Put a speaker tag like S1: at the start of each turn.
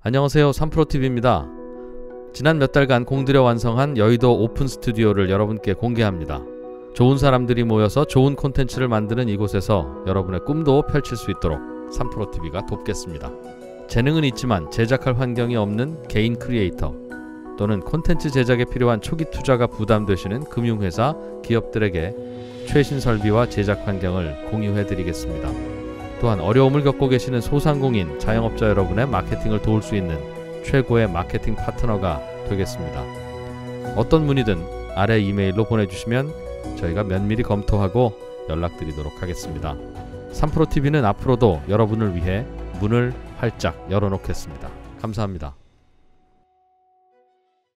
S1: 안녕하세요, 3프로TV입니다. 지난 몇 달간 공들여 완성한 여의도 오픈 스튜디오를 여러분께 공개합니다. 좋은 사람들이 모여서 좋은 콘텐츠를 만드는 이곳에서 여러분의 꿈도 펼칠 수 있도록 3프로TV가 돕겠습니다. 재능은 있지만 제작할 환경이 없는 개인 크리에이터 또는 콘텐츠 제작에 필요한 초기 투자가 부담되시는 금융회사, 기업들에게 최신 설비와 제작 환경을 공유해드리겠습니다. 또한 어려움을 겪고 계시는 소상공인, 자영업자 여러분의 마케팅을 도울 수 있는 최고의 마케팅 파트너가 되겠습니다. 어떤 문의든 아래 이메일로 보내주시면 저희가 면밀히 검토하고 연락드리도록 하겠습니다. 3프로TV는 앞으로도 여러분을 위해 문을 활짝 열어놓겠습니다. 감사합니다.